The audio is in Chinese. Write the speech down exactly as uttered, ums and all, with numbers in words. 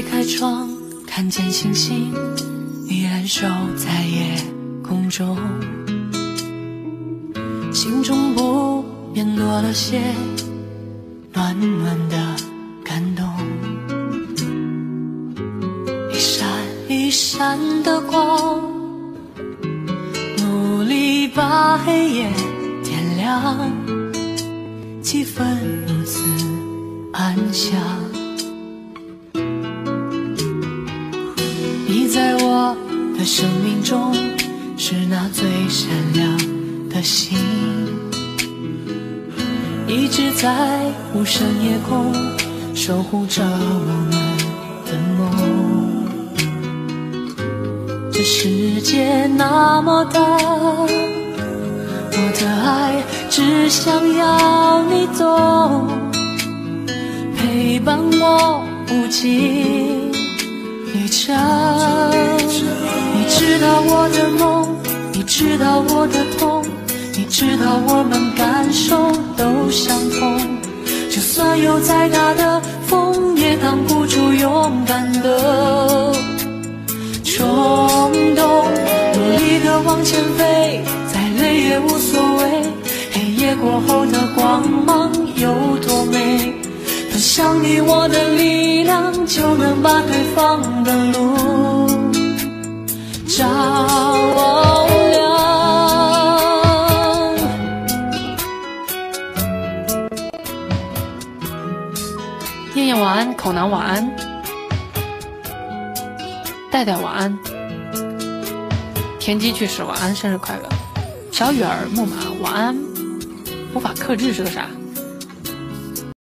开窗，看见星星依然守在夜空中，心中不免多了些暖暖的感动。一闪一闪的光，努力把黑夜点亮，气氛如此安详。你在我的生命中是那最闪亮的星，一直在无声夜空守护着我们的梦。这世界那么大，我的爱只想要你懂，陪伴我无尽旅程。你知道我的梦，你知道我的痛，你知道我们感受都相同。就算有再大的风，也挡不住勇敢的冲动。努力的往前飞，再累也无所谓，黑夜过后的光芒有多美。分享你我的力量，就能把对方的路照亮。燕燕晚安，口南晚安，戴戴晚安，田鸡去世晚安，生日快乐。小雨儿木马晚安，无法克制是个啥？